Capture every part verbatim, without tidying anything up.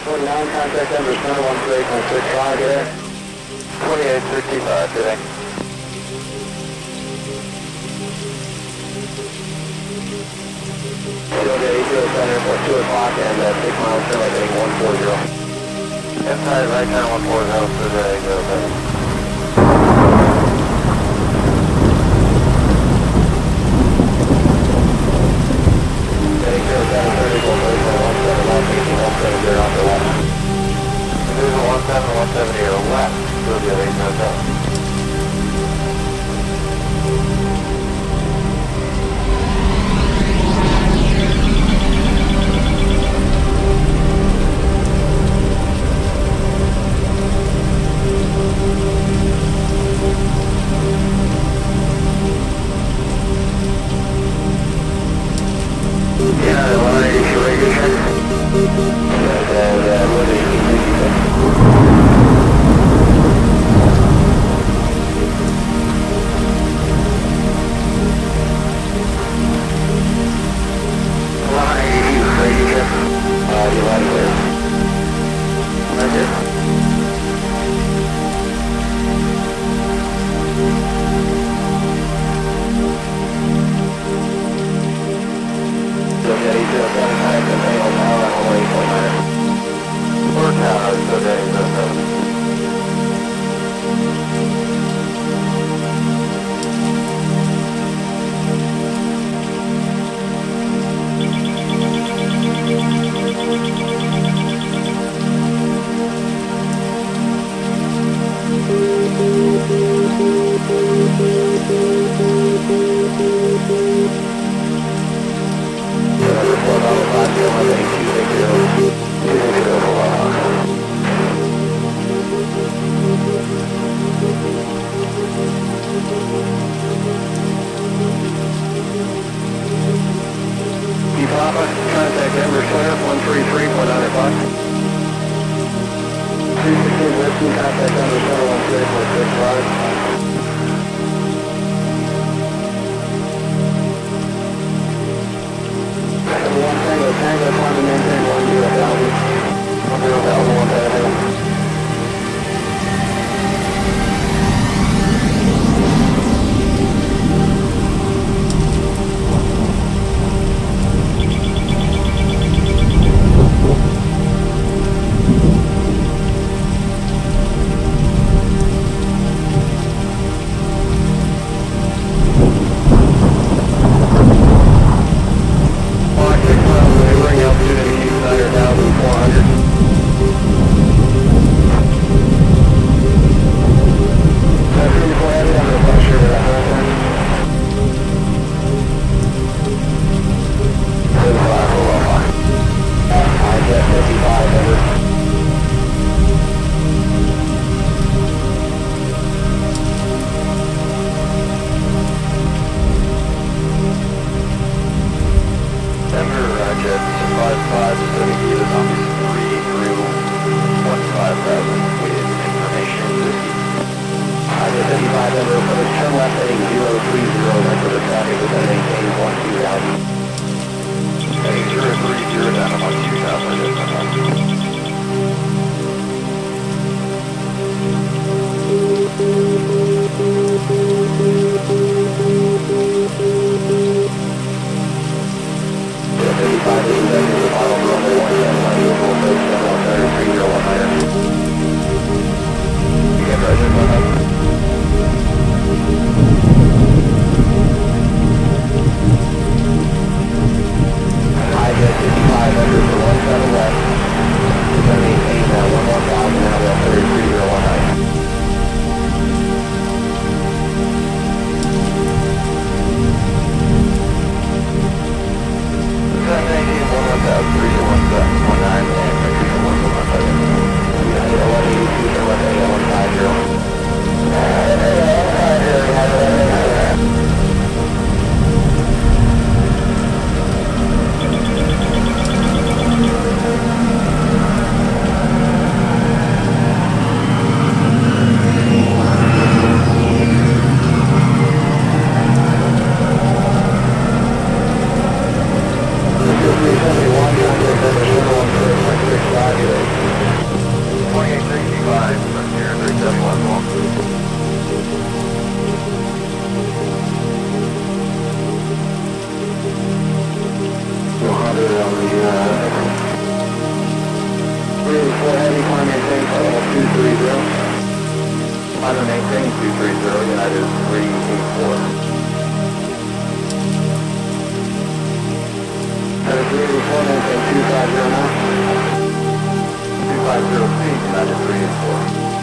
twenty-nine, contact number center one three eight point six five today. twenty-eight sixty-five today. Georgia eight zero center for two o'clock and uh, six miles turn left heading one four zero. Inside right now one four zero for the eight zero center. eight zero seven thirty four thirty four one seven one eighteen one seven zero off the left. Division one seven one seven zero left. Georgia eight zero seven. do it on the, uh, three eighty-four heavy, climb maintain, level two three zero. Climb maintain two three zero, United three eighty-four. United three eighty-four, maintain two five zero now. two five zero feet, United three eighty-four.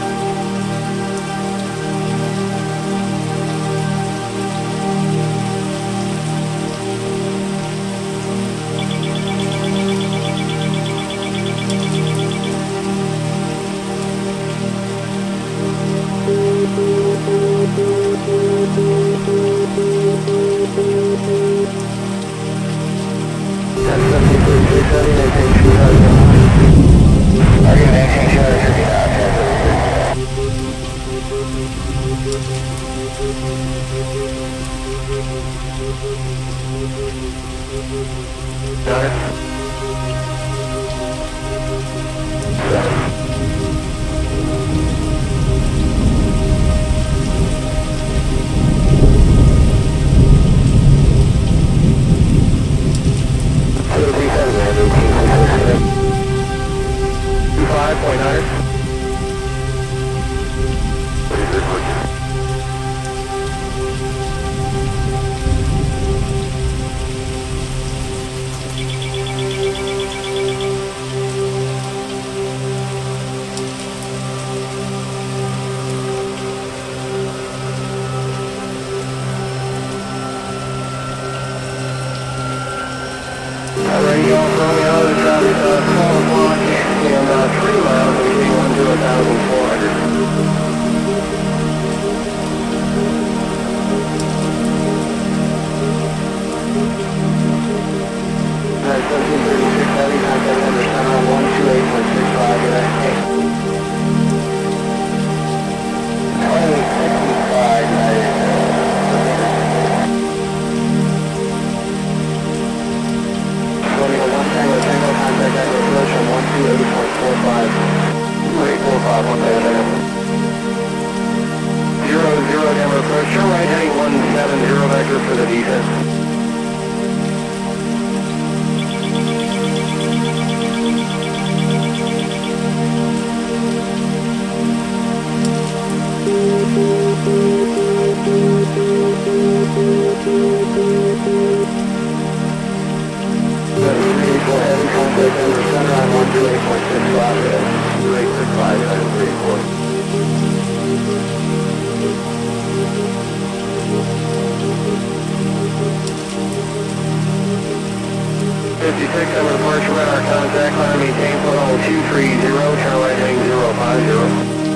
fifty-six, I'm going to march around our contact line, maintain flow level two three zero, turn right heading zero five zero.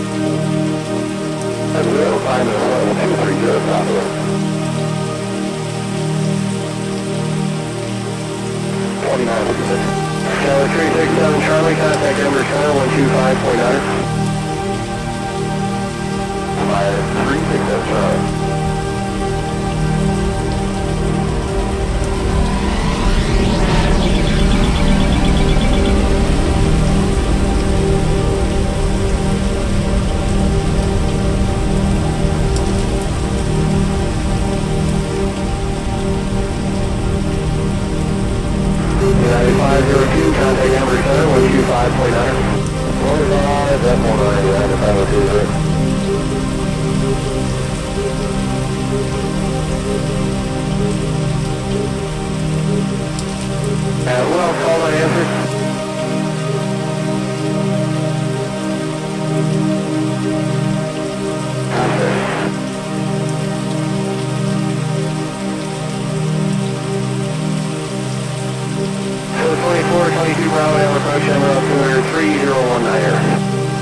That's zero five zero, level two three zero, stop it. twenty-nine, Tower three six seven Charlie, contact number center one two five point nine. three six seven Charlie. five zero two, contact number center one two five point nine. forty-five, F one nine, United five oh two zero. Uh, what else call my answer? Contact. twenty-four, twenty-two Bravo, now approach Emerald two three zero one niner.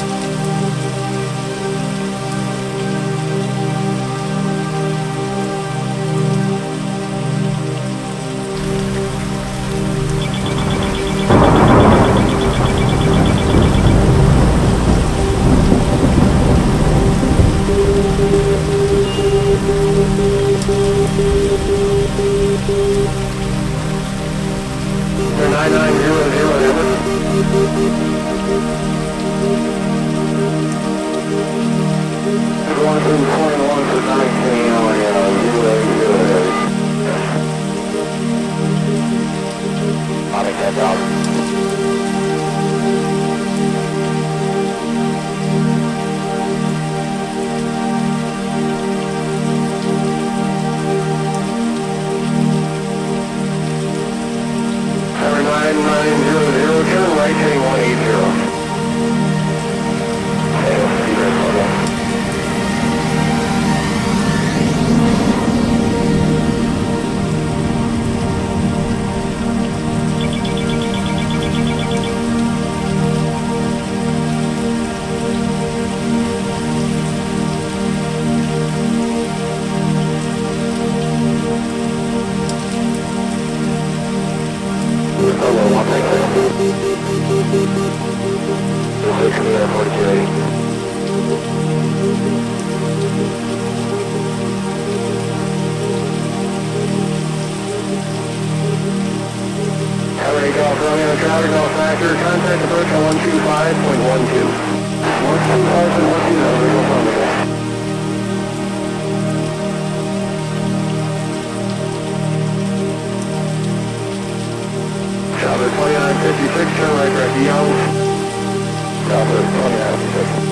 nine nine zero zero, number. One two point one for nineteen, oh my god, zero zero zero. nine nine zero zero, turn right heading one eight zero. Okay, we'll see you guys level. Traffic all factor, contact approach on one two five point one two. one two five point one two, that was real fun today. Southwest twenty-nine fifty-six, turn right direct Young. Southwest twenty-nine fifty-six.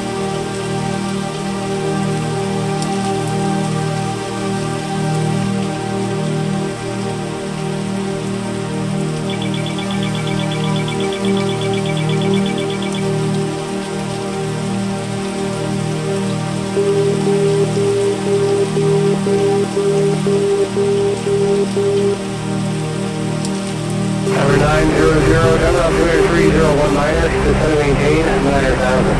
Number nine zero zero, coming up two eight three zero one minus, descend to maintain, nine thousand.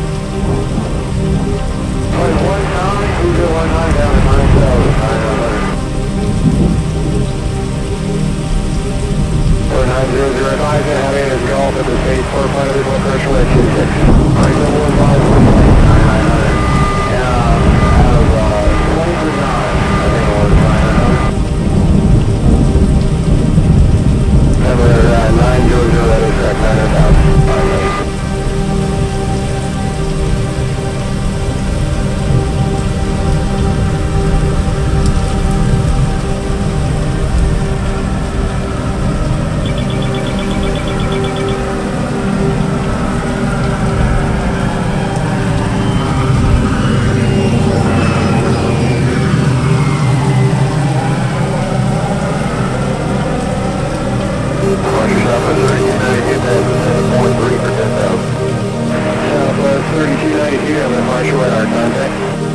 Point one pound, two zero one nine down to nine thousand, nine hundred. Or nine zero zero five, having a golf at the state four five eight one pressure at two six. Alright, no one five one nine nine hundred. And uh, out of uh, twenty for nine, I think it was nine hundred. Number uh, nine zero zero, that is correct, nine thousand. Alright. thirty-two ninety-two, I'm going to march away our contact.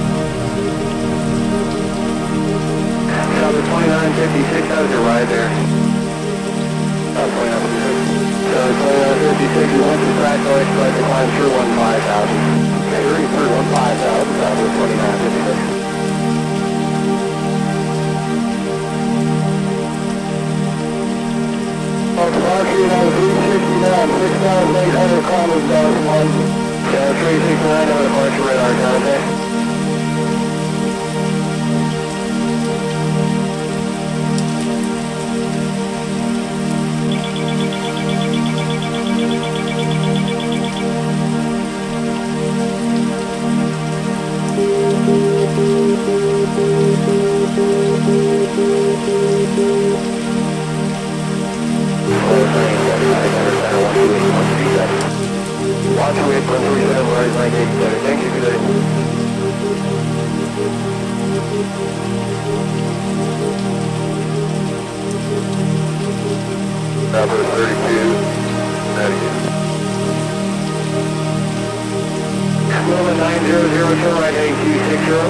Southwest twenty-nine fifty-six, how's your ride there? South twenty-nine fifty-six. Southwest twenty-nine fifty-six, you want to track, so I expect to climb through one five thousand. Okay, three through one five thousand, Southwest twenty-nine fifty-six. On Sparky, on three sixty-nine, six thousand eight hundred kilometers down to one. Yeah, three six nine, I'm going to march away our contact. Watch away from three seven, where is my gate seven? Thank you for that. Number thirty-two, ninety-two. Movement nine zero zero, turn right heading two six zero.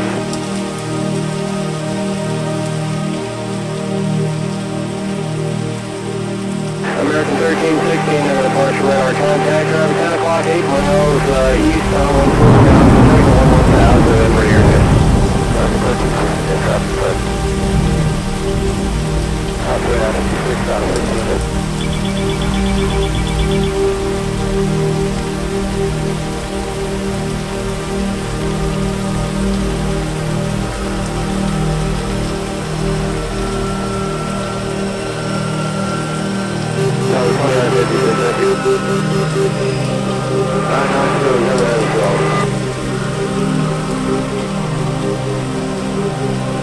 American thirteen sixteen, I'm going to march away our contact. Around ten o'clock, eight miles uh, east on one four thousand, one one thousand, right here. That's perfect. That's perfect. I'll put out a two six thousand.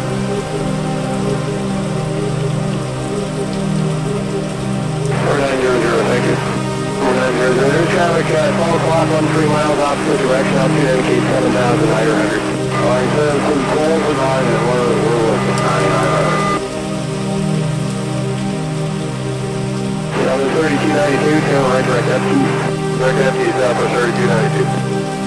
Four nine zero Southern thirty-two ninety-two, turn right direct F T. Direct F T south for thirty-two ninety-two.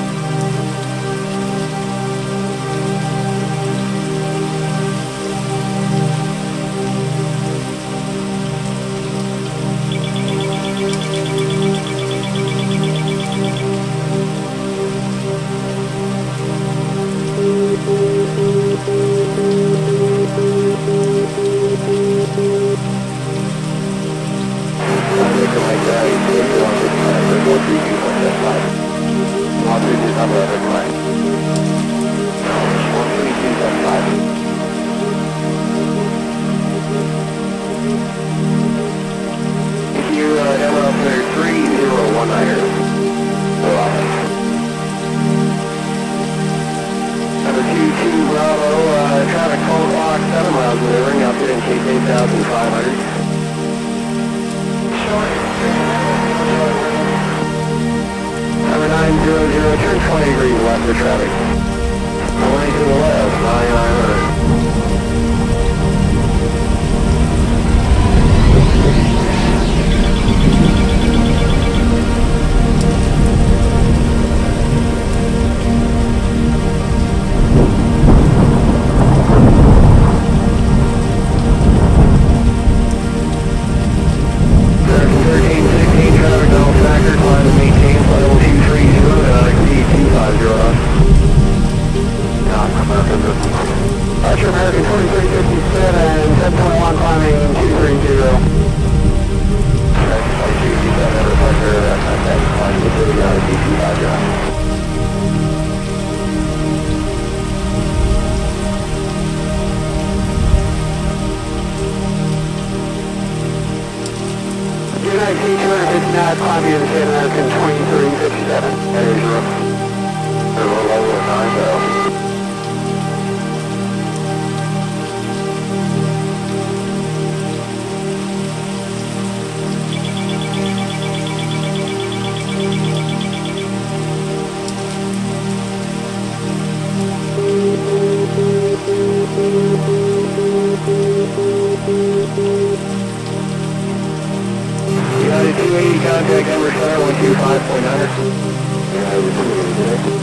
Contact number center one two five point nine. Yeah, we're doing it today.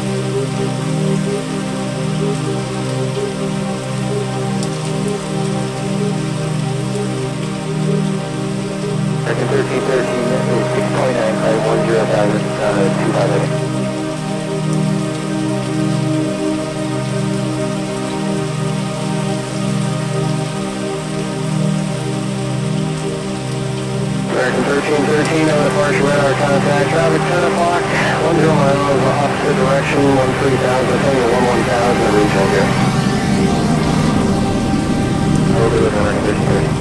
Second thirteen thirteen, six point nine five one zero thousand, uh, two five eight. American thirteen thirteen on the partial radar contact, traffic ten o'clock, one zero miles, opposite direction, one three thousand, single one one thousand, regional here. I'll do it on American thirteen thirteen.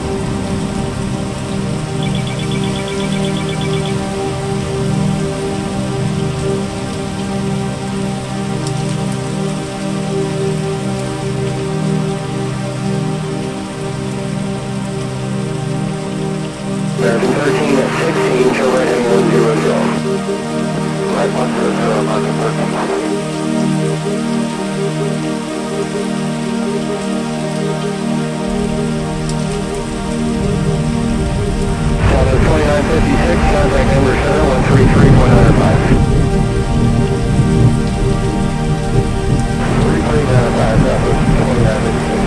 American thirteen at sixteen, turn right heading one zero zero. Right one zero zero, American thirteen. Southern twenty-nine fifty-six, contact number center one three three point nine five. three three nine five, Southwest twenty-nine fifty-six.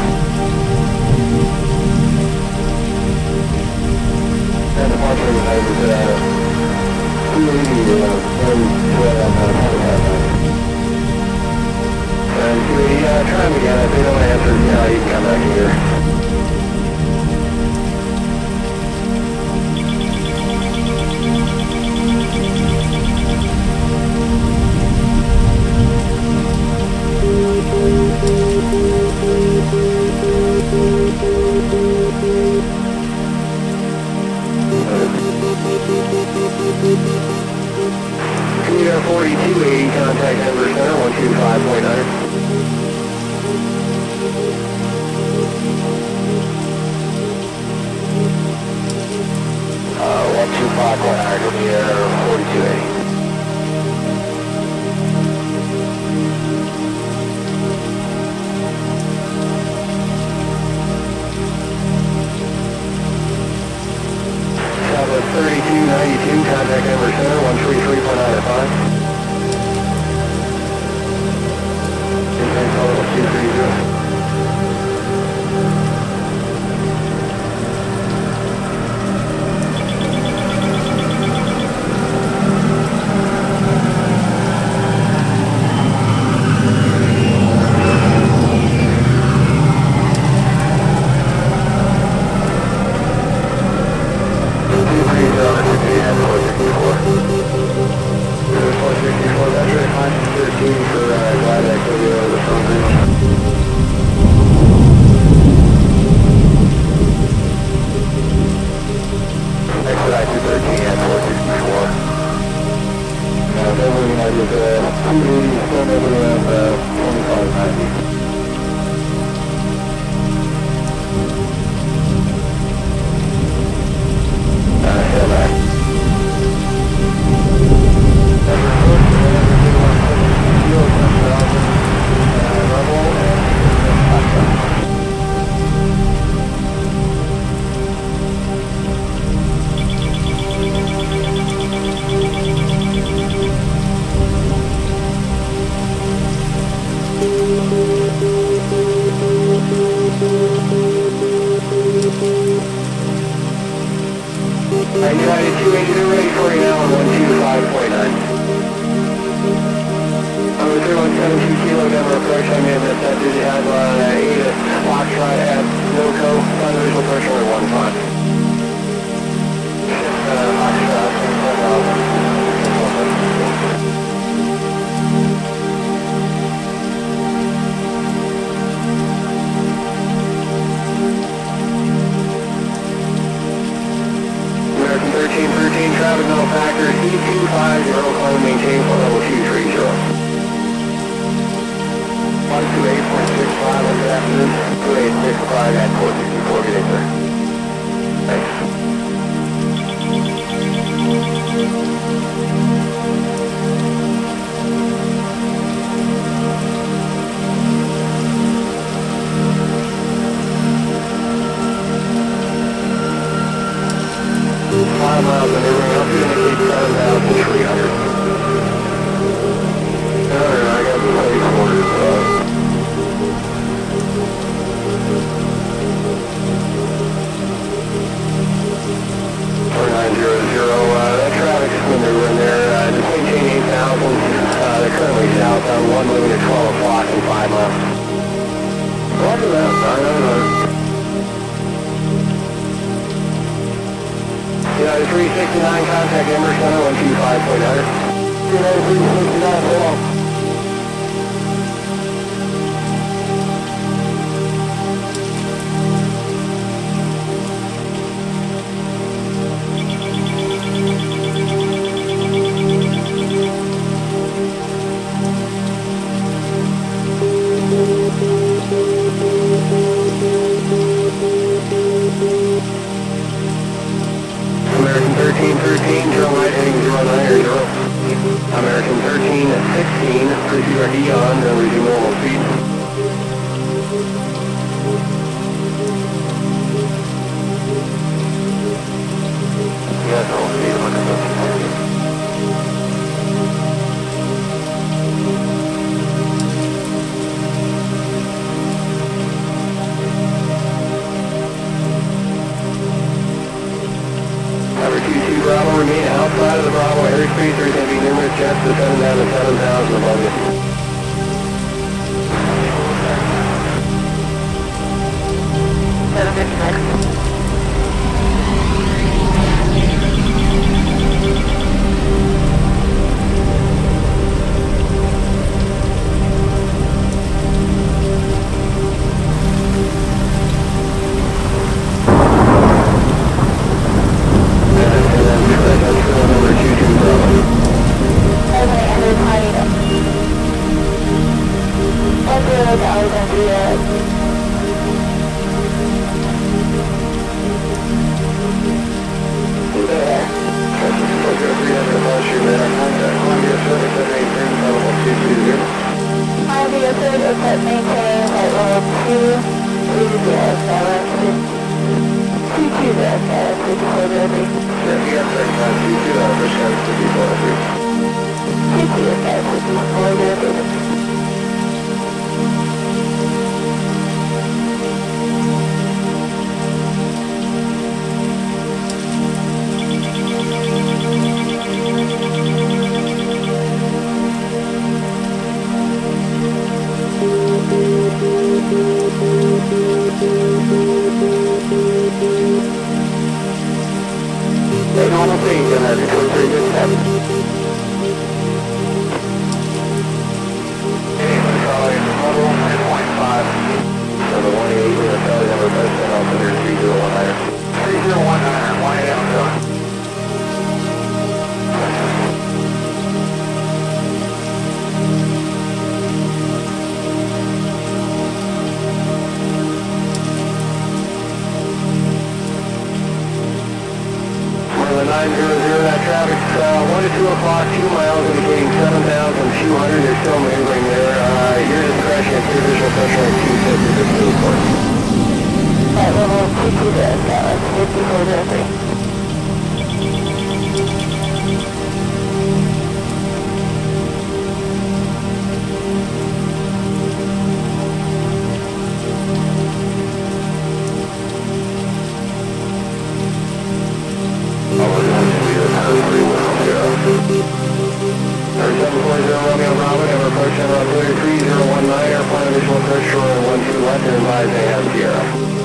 And the park organizers, uh, two eighty, uh, one twelve, uh, forty-five. And two eighty, uh, try them again. If they don't answer, you know, you can come back here. Commuter forty-two eighty, contact number center one two five point nine. Uh, one two five point nine, Commuter forty-two eighty. Still over around uh, twenty-five ninety. United two eighty, they're ready for you now on one two five point nine. Number three one seven two kilo, Denver approach, I'm in at that digit has uh, eight at Foxtrot at NOCO, sun visual pressure at one five. Uh, Foxtrot, thirteen thirteen, traffic no factor, C two five zero, climb maintain for level two three zero. one two eight point six five, good afternoon, two eight six five at four sixty-four, good day, sir. Thanks. Five miles and everything else, you indicate seven thousand three hundred. No, no, no, I got the plate quarters, so. four nine zero zero, uh, that traffic's maneuvering there, uh, just maintain eight thousand, uh, they're currently south on one moving at twelve o'clock and five miles. Roger that, nine nine nine. United three sixty-nine, contact Denver Center, one two five point nine. United three sixty-nine, hold on. American thirteen thirteen, turn right heading zero nine zero. American thirteen sixteen, proceed R D on, then resume normal speed. Yeah, normal speed, look at that. Number two two Bravo, remain outside of the Bravo airspace. There's going to be numerous jets descending down to seven thousand above you. seven fifty-six. nine zero zero, that traffic's uh, one to two o'clock, two miles indicating seven thousand two hundred. They're still maneuvering there. Uh, your discretion, it's your visual pressure at two fifty to two forty. At level two two to Dallas, fifty-four zero three. seven four zero Romeo Bravo, never approach center on three zero one nine, airplane additional approach shore one two left and advise A M Sierra.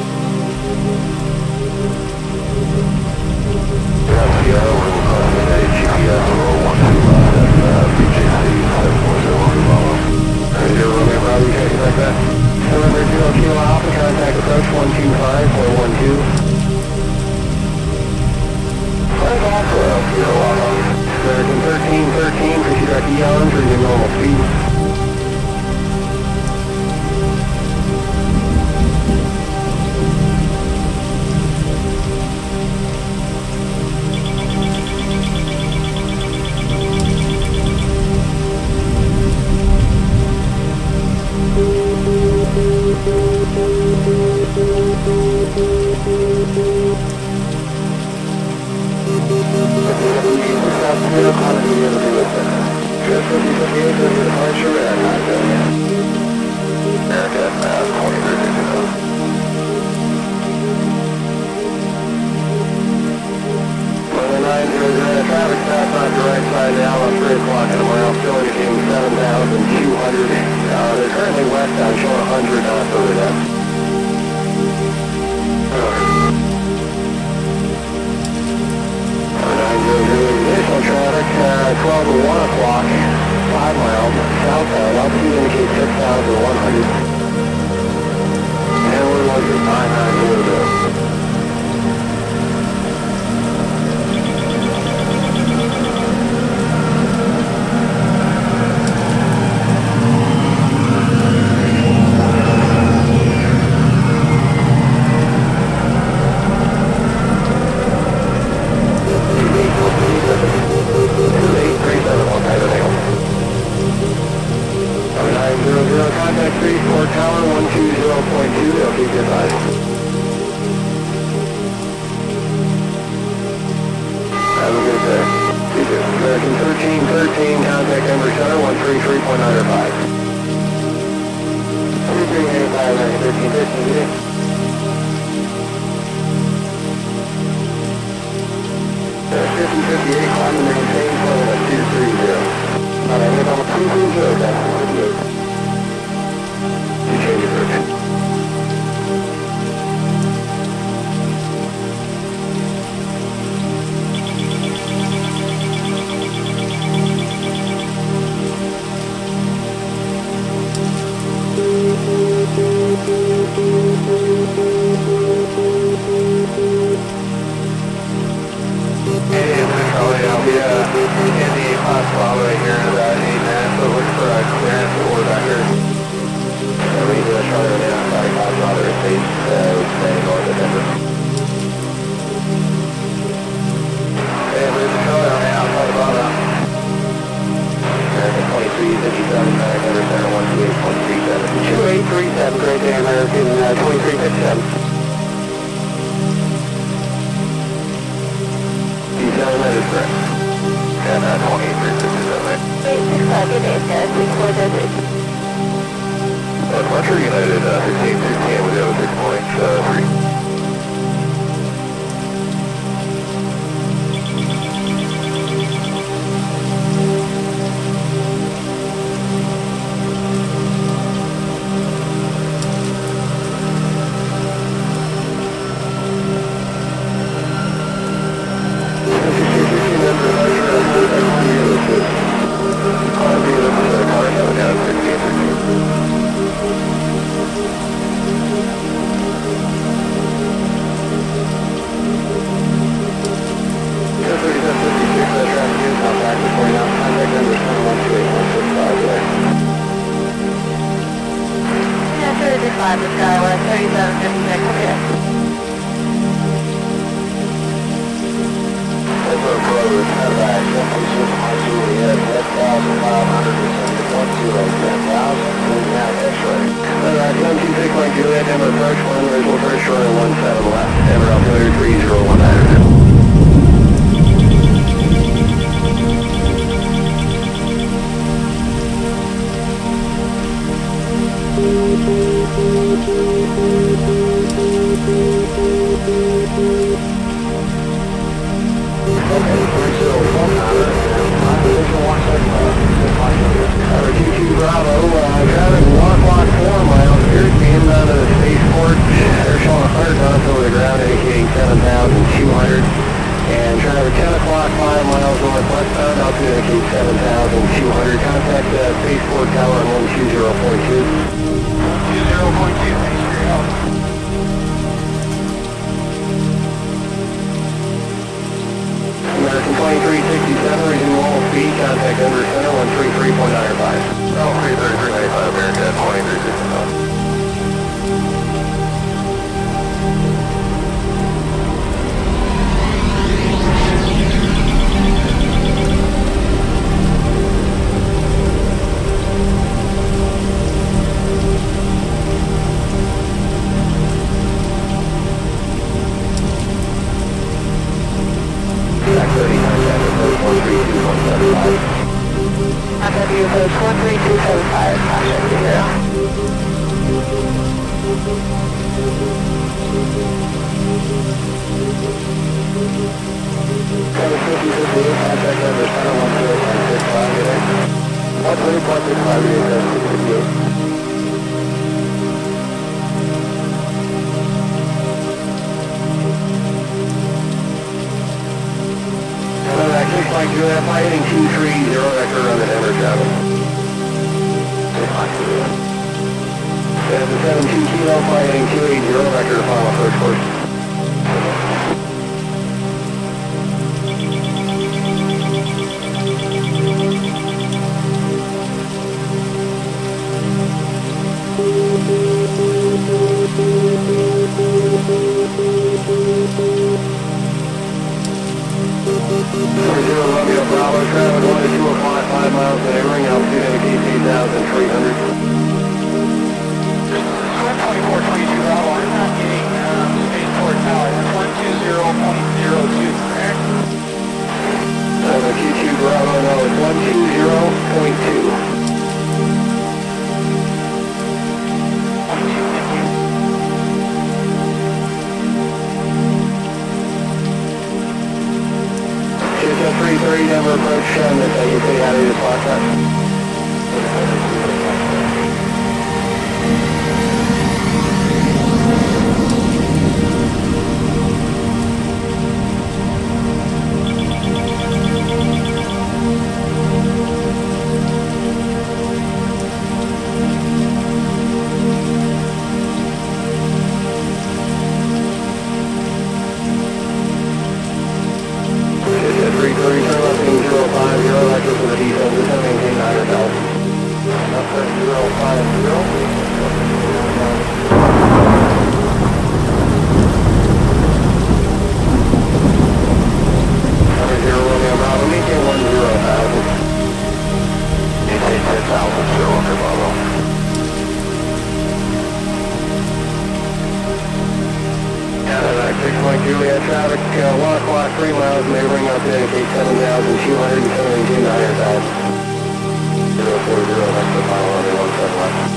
Sierra, we're calling a G P S one two left, that's uh, B J C seven four zero Bravo. three zero Romeo Bravo, you can expect that. November zero Kilo Alpha, contact approach one two five four one two. Flight off, zero one. American thirteen thirteen, proceed direct eons, reading normal speed. Traffic pass on direct side now on three o'clock in the morning, still indicating seven thousand two hundred. Uh, they're currently westbound, showing one hundred knots over there. nine zero zero, additional traffic, uh, twelve to one o'clock, five miles southbound, altitude indicates six thousand one hundred. And we're looking at nine nine zero zero. Contact three four tower one two zero point two, they'll keep you advised. Have a good day. You too. American thirteen thirteen, contact Denver Center one three three point nine five. three three eight five, American thirteen thirteen, good day. fifty fifty-eight, climb and maintain, level at two three zero. Alright, we're on two three zero, that's fifty-eight. You change your route. I'll be uh, in the class file right here in about eight minutes, so look for a clearance or back here. So we do a charter now, sorry, class file is safe, uh, staying north of Denver. Hey, we're the charter on the outside of Bravo. American twenty-three fifty-seven, American Denver Center one two eight point three seven. two eight three seven, great day, American uh, twenty-three fifty-seven. That is correct. And uh, twenty-three fifty-seven. eight six five, good day, guys, six four zero three. Uh, Fletcher United, uh, fifteen sixteen, we have a six point three. Thank you. Juliet, one thousand five hundred descending one zero, ten thousand, and now X-ray. Alright, seven two six Mike Juliet, Denver approach, one visual first short and one seven left, Denver altimeter three zero one nine. Bravo, uh, traffic one block four miles, appears to be inbound to the spaceport. They're showing one hundred knots over the ground, indicating seven thousand two hundred. And traffic ten o'clock, five miles northwestbound, altitude indicates seven thousand two hundred. Contact the spaceport tower on one two zero point two. two zero point two, thanks for your help. American twenty-three sixty-seven, resume normal speed, contact Denver Center, one three three point nine five. Oh, three thirty-three ninety-five, American twenty-three sixty-seven. F W approach one three two seven five, caution zero. seven fifty fifty-eight, contact Denver Center, one zero point six five, one three point six five, seven fifty-eight. six Mike Juliet, flight heading two three zero, vector on the Denver travel. six Mike Juliet. seven seven two kilo, flight heading two eight zero, vector to final approach course. Zero Romeo Bravo, traffic one to two oh five, five miles to neighboring, altitude indicates eight thousand three hundred. one twenty-four twenty-two Bravo, I'm not getting um, spaceport tower, that's one two zero point zero two, correct? seven two two Bravo, no, it's one two zero point two. three thirty Denver approach, um, that's how you say how to do the spot track. three thirty, turn left, zero five zero, electric for the diesel, just to maintain nine hundred thousand. Up at zero five zero. Number zero, Romeo Bravo, maintain one zero thousand. Maintain ten thousand, zero under Bravo. six Mike Juliet, traffic uh, one o'clock, three miles, neighboring up to indicate seven thousand two hundred and seventy-two, nine hundred thousand. zero four zero, next to the final under one seven left.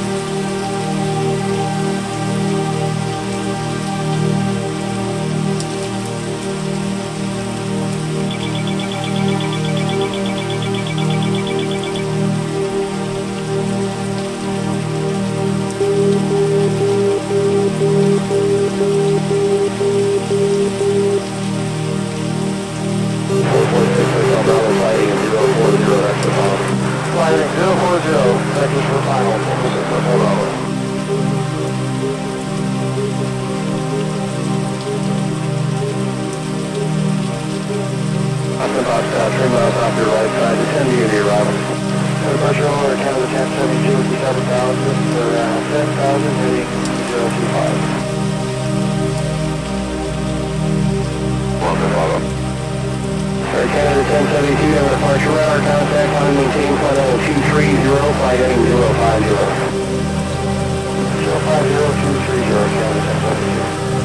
zero four zero, seconds for final, hold on. Up the box out, three miles off your right side, descend to your arrival. The pressure on the count of ten seventy-two, seven thousand, for uh, ten thousand, heading zero two five. Welcome, welcome. Air Canada ten seventy-two, Denver radar contact, line maintain flight level two three zero, flight heading zero five zero. zero five zero two three zero, Canada ten forty-two.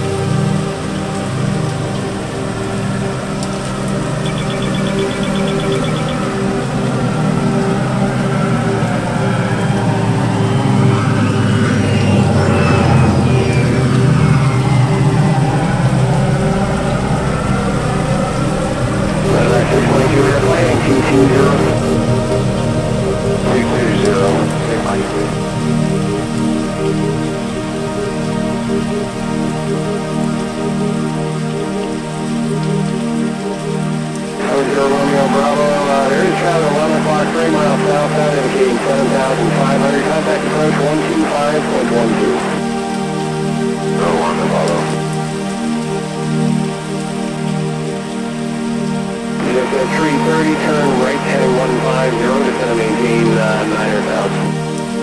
Romeo Bravo, uh, there is travel eleven o'clock, three miles southbound, indicating seven thousand five hundred. Contact approach one two five point one two. So one to follow. Unit at three thirty, turn right heading one five zero, just going to maintain uh, nine thousand.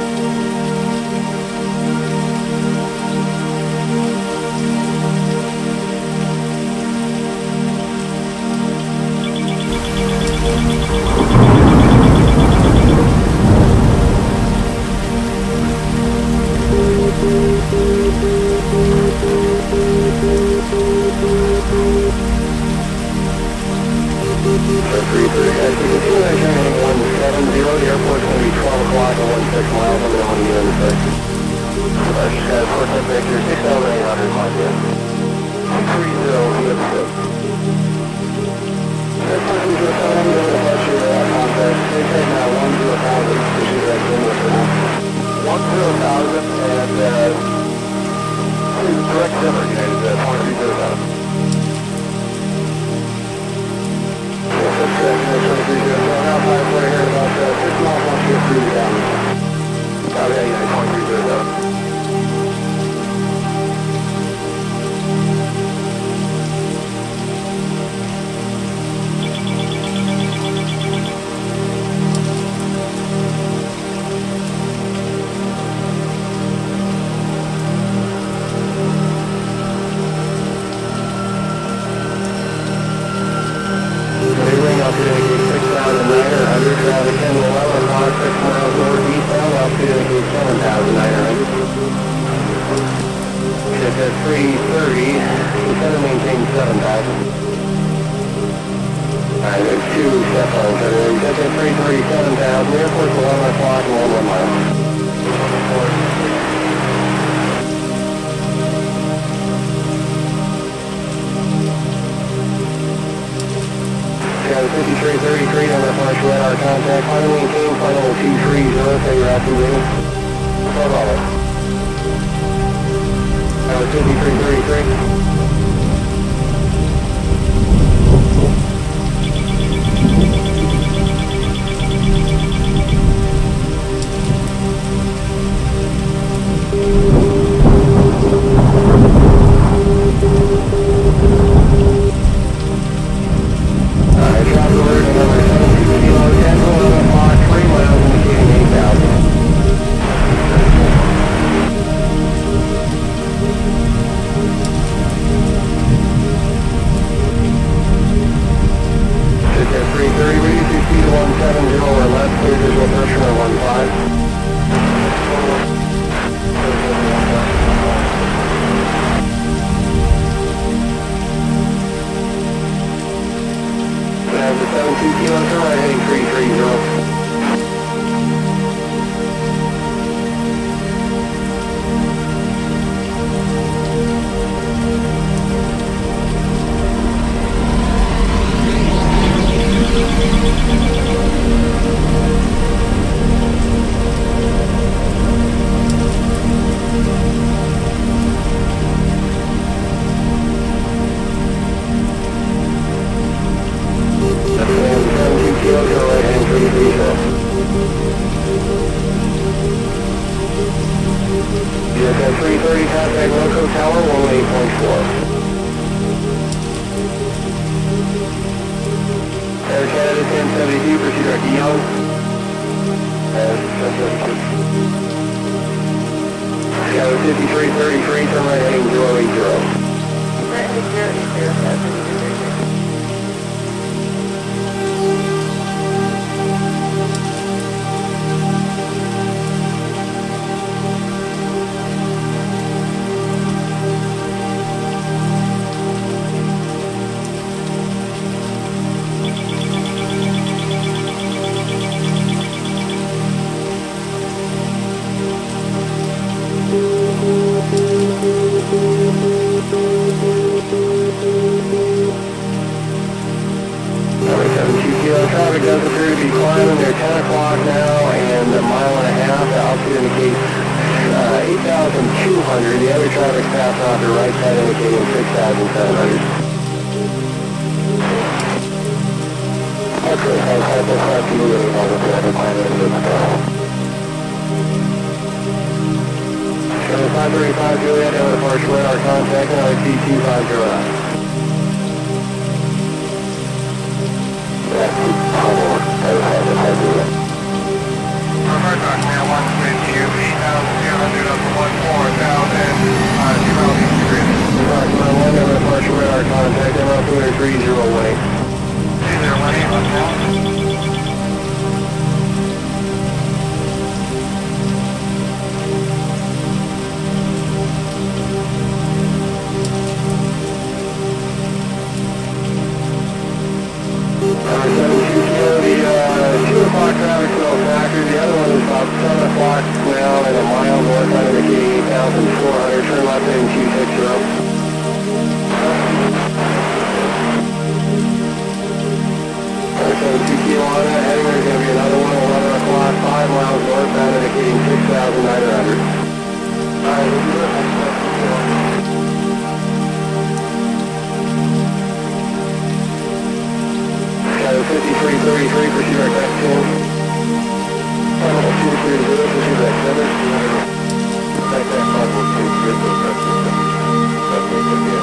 three thirty, as you can see, I'm turning one seven zero, the airport's going to be twelve o'clock and one six miles, I'm going to get in the six. I just got a fourth up Victor, six thousand eight hundred, my dear. two three zero, good six. This person to the phone, I'm going to let you uh, contact, they take now one zero thousand, pursue that in with her. one zero thousand, and uh, please direct Zimmer, United, uh, point three zero thousand. three thirty, we're going to maintain seven thousand. Alright, there's two step on so you got that three thirty, seven thousand, airport's eleven o'clock and one one mile. Got a fifty-three thirty-three on the flash radar contact, line maintain flight level two three zero, so you're activating. twelve dollars. That was fifty-three thirty-three. three thirty, contact Loco Tower, one eight point four. Air Canada ten seventy-two, proceed direct to Young. Air ten seventy-two. Scout fifty-three thirty-three, turn right heading zero eight zero. Right heading zero eight zero, that's fifty-three thirty-three. traffic does appear to be climbing. They're ten o'clock now and a mile and a half. The altitude indicates uh, eight thousand two hundred. The other traffic's passing off the right side indicating six thousand seven hundred. Okay, I'll have this up to you really long as the climate is moving down. five thirty-five Juliet, down to departure radar contact, L T two five zero nine. That's the tunnel. I would have this heavy. Reverse on now one with you, eight thousand two hundred up to one four thousand, uh, zero eight three. Reverse on one, down to departure radar contact, M L two three zero one eight. two zero one eight, let's go. two o'clock traffic will factor. The other one is about seven o'clock now and a mile north out of the gate, eight thousand four hundred. Turn left in two sixty. So two Kiwana, heading there's going to be another one, eleven o'clock, five miles north out of the gate, six thousand nine hundred. Alright, we'll do it. fifty-three thirty-three, pursue our tax ten. two three zero, pursue that seven. Back that five one two, good for that system. That's what we did.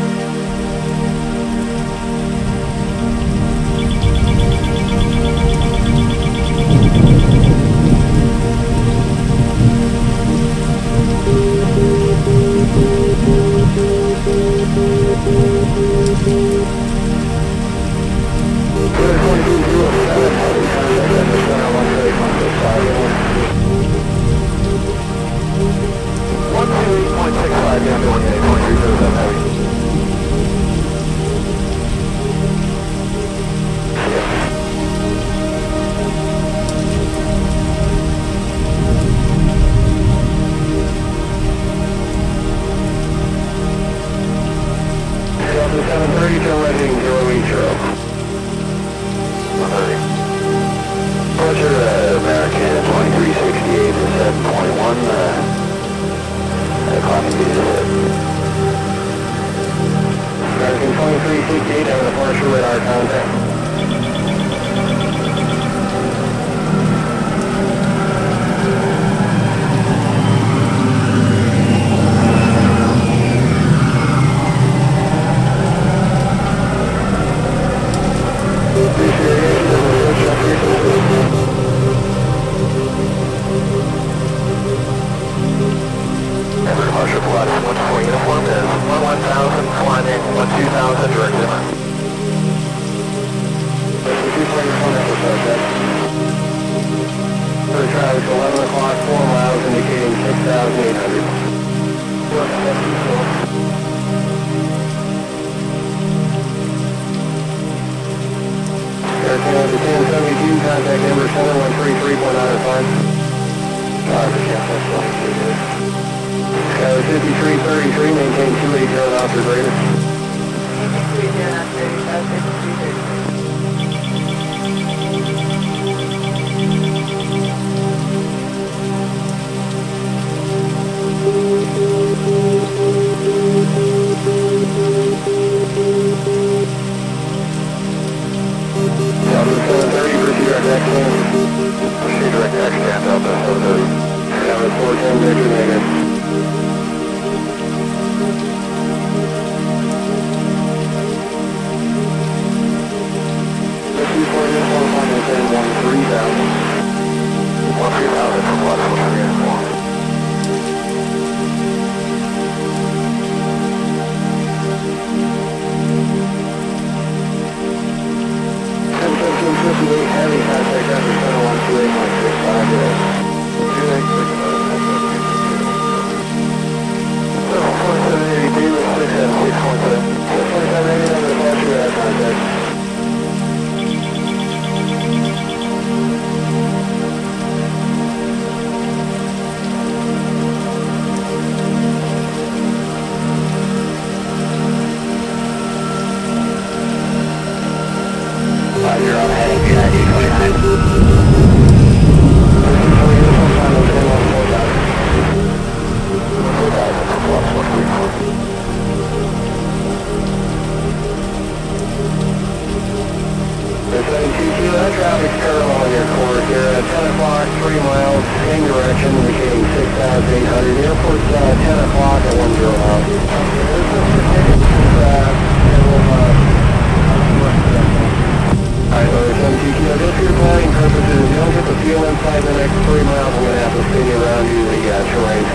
fifty-three thirty-three, maintain two eighty knots or greater. Delta seven thirty, proceed our deck ten. Proceed direct action, Delta seven thirty. Delta four ten, Victor negative. three thousand. one three thousand from what? one three four. ten fifteen fifty-eight, heavy contact after center one two eight point six five today. two eight six five. four seven eighty-two with six seven six one seven. four seven eighty on the departure radar contact. You're on heading check. Traffic parallel your course here at ten o'clock, three miles, same direction, indicating six thousand eight hundred. Airport's uh, ten o'clock at one zero miles. Alright, so seven two kilo, just for your planning purposes, if you don't get the fuel inside the next three miles, I'm going to have to spin you around you the uh, terrain.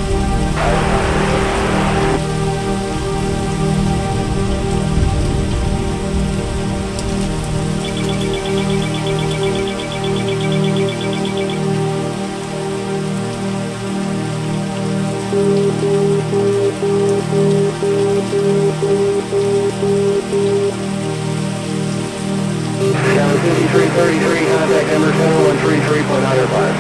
fifty-three thirty-three, contact number seven one three three point nine five.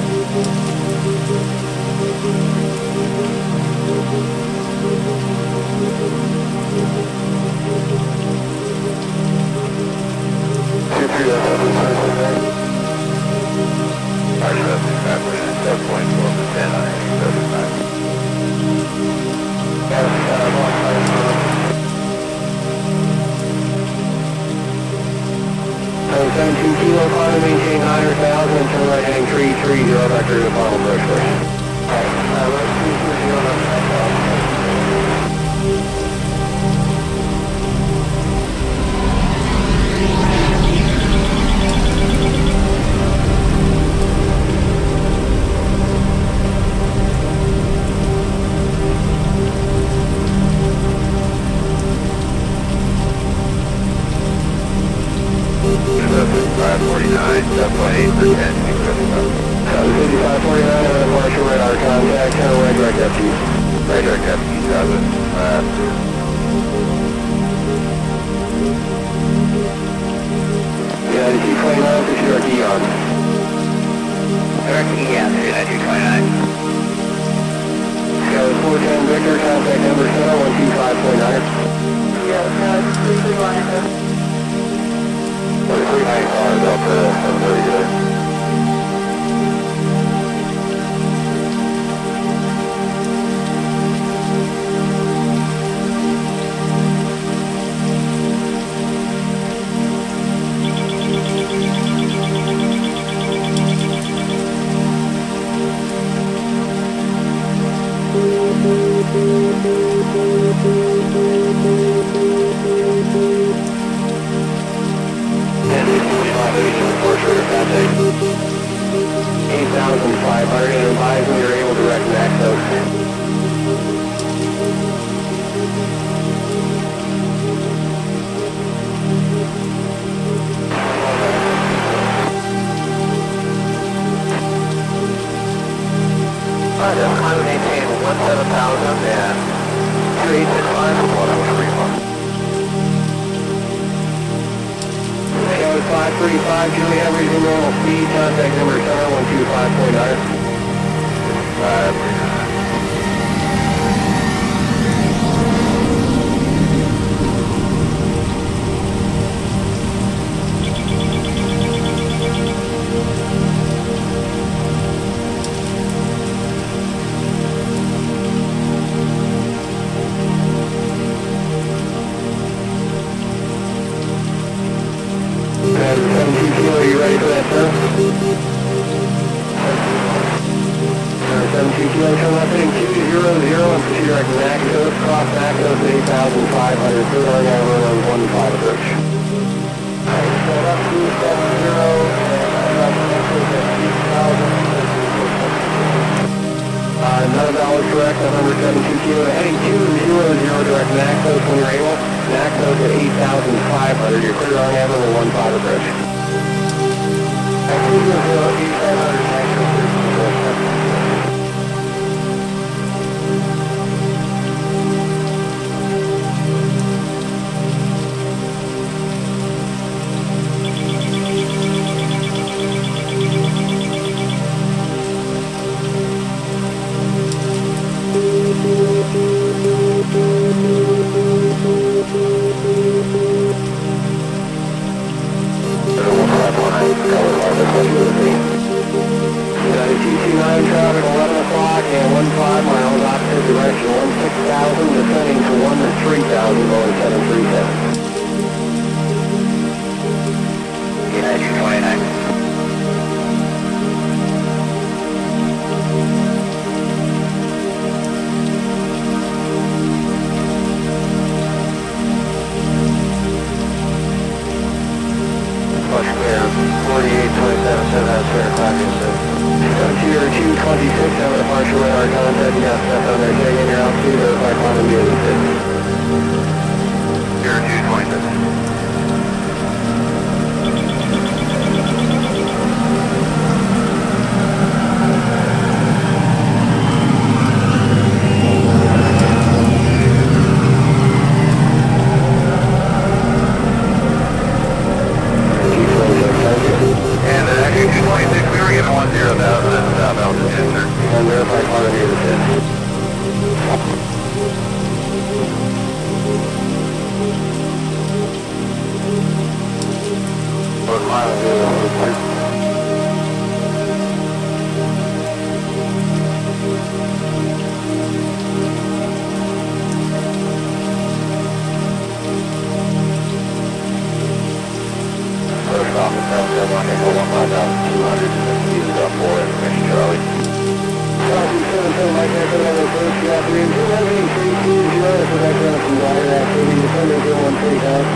Two three seven five seven point four percent on eight seventy-five. seventeen kilo, final maintain nine hundred thousand and turn right heading three three zero vector to final approach first. Alright, uh, let's see three zero nine thousand. fifty-five forty-nine, seven point eight percent, fifty-five forty-nine, and a partial radar contact, kind of right direct F T. Right direct F T, seven. Uh, yeah, the G twenty-nine, this is your key on. Direct key, yeah, G twenty-nine. Scout four ten Victor, contact number seven one two five point nine. Yeah, Scout three three one, three nine five, Delta, that's very good. eight thousand five hundred, and advise when you're able to direct Naxos. Alright, I'm going to maintain one seven thousand and two eight six five for one oh three one. five thirty-five, Julie, everything normal speed, contact number seven one two five point nine. five seventeen kilo, are you ready for that, sir? seventeen kilo, turn left heading two zero zero and proceed direct to Naxos, cross Naxos at eight thousand five hundred, third arm over on one five approach. Alright, so that's two seven zero, and I'm Naxos at eight thousand. Uh, none of that was correct, on number seventeen kilo, heading two zero zero direct Naxos when you're able. Naxos at eight thousand five hundred, your clear on over on one five approach. two zero zero, eight thousand five hundred, Naxos. Go Frontier two twenty-six, have a departure radar contact, you got stuff on there, check in your altitude, verify quantum view of the system. Zero two twenty-six. And uh, actually two twenty-six, we were given one zero thousand at south altitude, sir. And verify quantum view of the system. Both miles zero, sir. First off, it's out there, one echo one five thousand two hundred, and then use it up for information, Charlie. Southeast seven seven, Mike Echo, level first, good afternoon, two eleven three two zero, for background from glider activity, December zero one three thousand.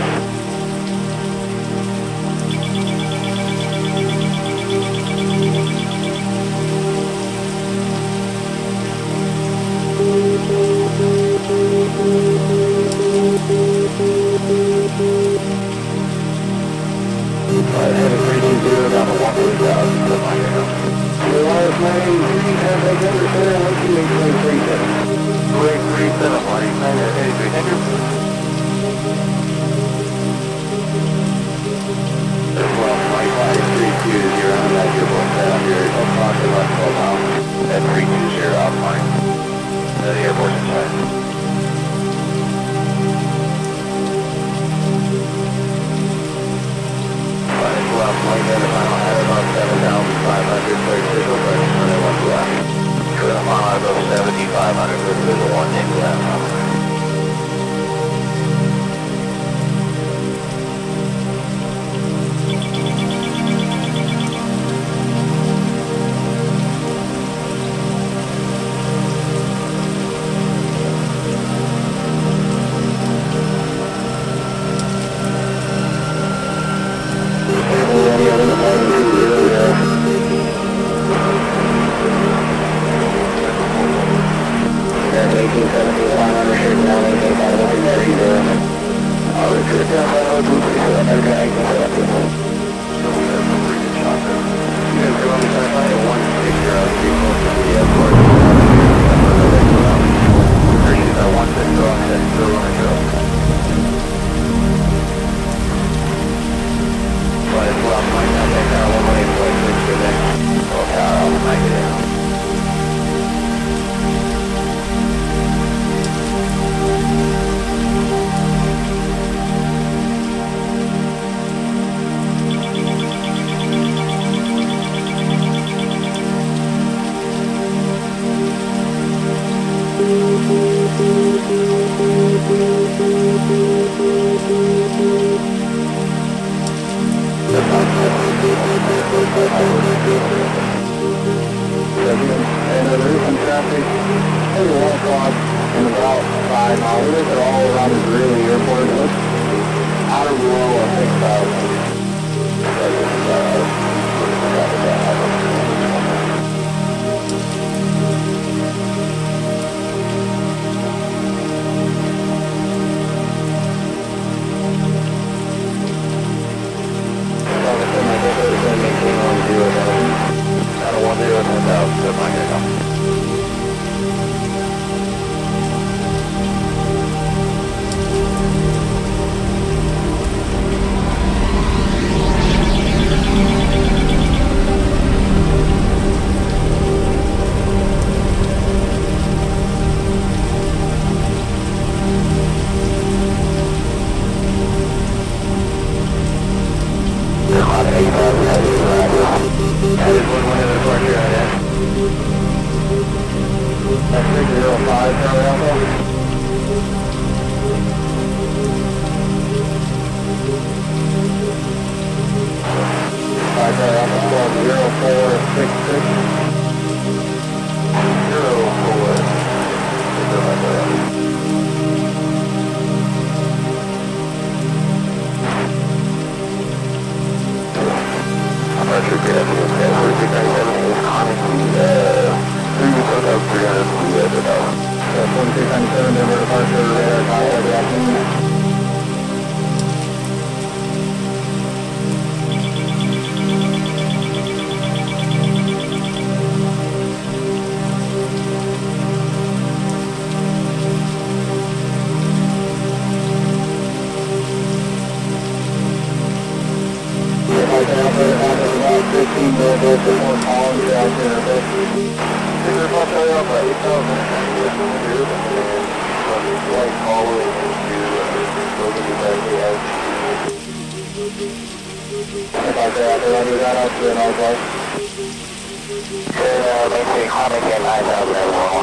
Heading three two zero down to one three thousand, good Mike Echo. Wireless nine eighty-three, contact number center, one two eight seven three seven. two eight three seven, one eight nine eighty-three, thank you. As well, Mike five three two zero, that's your voice down here, approximately left twelve miles. At three two zero, out fine. Uh, the airport's inside. Flight left, Mike at a final head about seven thousand five hundred, clear visual, correction, runway one two left. Clear mile above seventy-five hundred, clear visual, one take left. eighteen seventeen, five hundred, shape now, eighteen five hundred, three zero. I'll return down by oh two three seven, American eighteen seventeen. So we have some pretty good shots there. You guys go on the side line at one six zero, three close to the airport. Appreciate that one six zero, head zero one zero. Flight left, Mike, now take down one one eight point six, good day. Okay, I'll make it down. And there is some traffic, maybe one o'clock and about five miles. They're all around the Greeley Airport. It looks out of below a six thousand. one zero, ten thousand, good Mike Echo. Roger, good afternoon, fifteen millimeters to four columns, you're out there, okay? There's one showing up at eight thousand, and like following into moving to the edge. If I say after that, you got up to an okay? Good, uh, maintain Comic at nine thousand as well.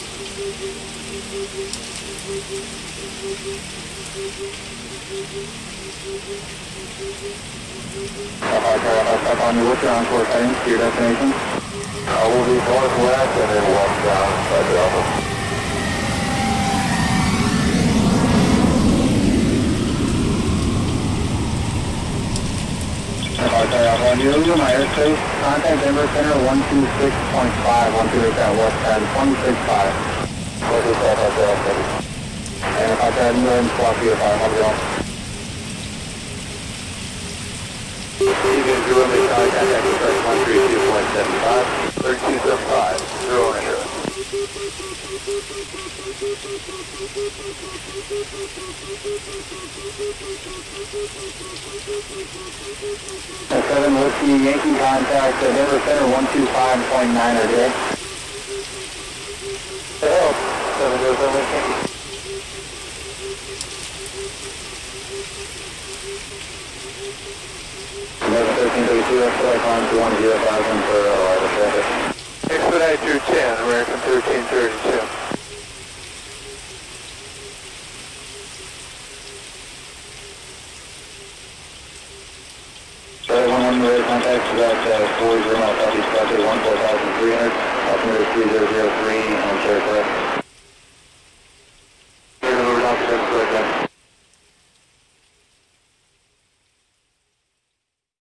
If I turn up on you, what's your on-course heading to your destination? Uh, we'll be northwest and then westbound by the office. If I turn up on you, my airspace, contact Denver Center one two six point five, one two eight at West ten, twenty-six five. What is that at the office? And if I try to move in, swap you if I'm going. You can do a big contact at express one three two point seven five, thirty-two seventy-five, zero ownership. seven Whiskey Yankee contact at Denver Center one two five point nine er day. Hello, seven zero seven Whiskey. eleven thirteen thirty-two, flight on two one zero thousand for arrival traffic. Expedite through ten, American thirteen thirty-two. Charlie one one, radio contact about uh, four zero, Southeast Southwest one four thousand three hundred, altimeter three zero zero three, on Cherry Correct.